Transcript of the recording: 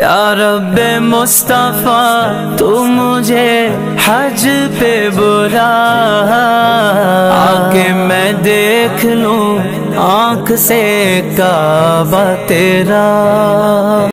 या रब्बे मुस्तफा तू मुझे हज पे बुला, आके मैं देख लूं आँख से काबा तेरा।